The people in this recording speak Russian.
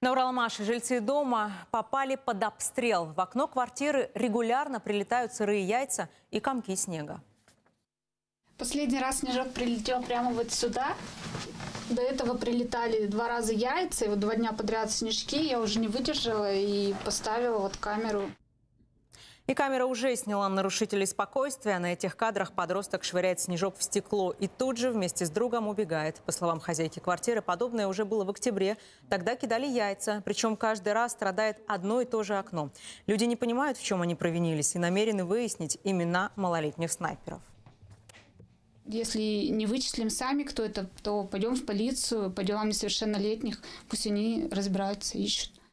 На Уралмаше жильцы дома попали под обстрел. В окно квартиры регулярно прилетают сырые яйца и комки снега. Последний раз снежок прилетел прямо вот сюда. До этого прилетали 2 раза яйца, и вот 2 дня подряд снежки. Я уже не выдержала и поставила вот камеру. И камера уже сняла нарушителей спокойствия. На этих кадрах подросток швыряет снежок в стекло и тут же вместе с другом убегает. По словам хозяйки квартиры, подобное уже было в октябре. Тогда кидали яйца, причем каждый раз страдает одно и то же окно. Люди не понимают, в чем они провинились, и намерены выяснить имена малолетних снайперов. Если не вычислим сами, кто это, то пойдем в полицию по делам несовершеннолетних. Пусть они разбираются, ищут.